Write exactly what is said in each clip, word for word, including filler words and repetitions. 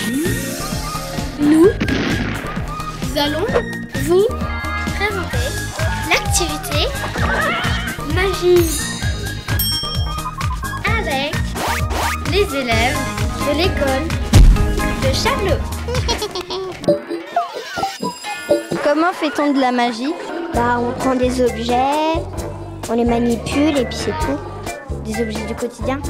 Nous, nous allons vous présenter l'activité magie avec les élèves de l'école de Charlot. Comment fait-on de la magie? Bah, on prend des objets, on les manipule et puis c'est tout. Des objets du quotidien.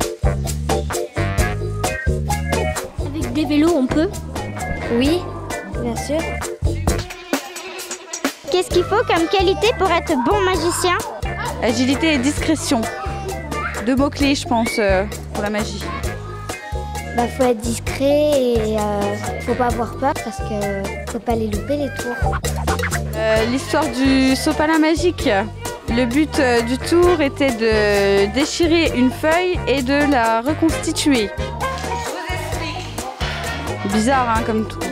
Avec des vélos, on peut? Oui, bien sûr. Qu'est-ce qu'il faut comme qualité pour être bon magicien? Agilité et discrétion. Deux mots-clés, je pense, euh, pour la magie. Bah, faut être discret et euh, faut pas avoir peur parce que faut pas les louper les tours. Euh, L'histoire du sopalin magique. Le but euh, du tour était de déchirer une feuille et de la reconstituer. Bizarre, hein, comme tout.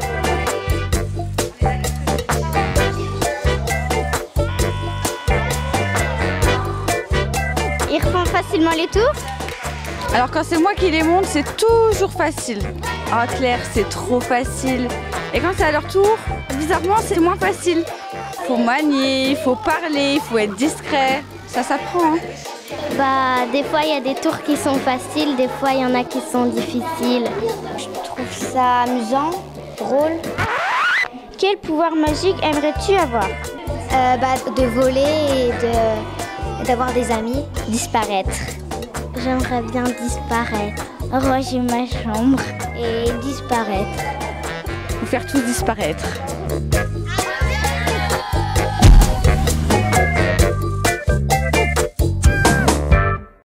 Ils refont facilement les tours? Alors quand c'est moi qui les monte, c'est toujours facile. Ah Claire, c'est trop facile. Et quand c'est à leur tour, bizarrement, c'est moins facile. Faut manier, il faut parler, il faut être discret. Ça s'apprend, hein. Bah, des fois, il y a des tours qui sont faciles, des fois, il y en a qui sont difficiles. Je trouve ça amusant, drôle. Quel pouvoir magique aimerais-tu avoir? Euh, bah, de voler et de, d'avoir des amis. Disparaître. J'aimerais bien disparaître, ranger ma chambre Et disparaître. Faut faire tout disparaître.